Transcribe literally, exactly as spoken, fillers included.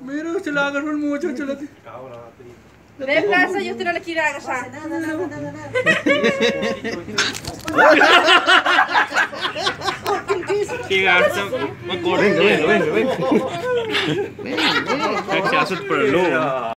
Mira, se la agarró el muchacho. La... De plaza y usted no le quiere agarrar. Nada, nada, nada, nada. Que garza, me corre. Venga, venga, venga. Venga, venga. Cachazo por el lobo.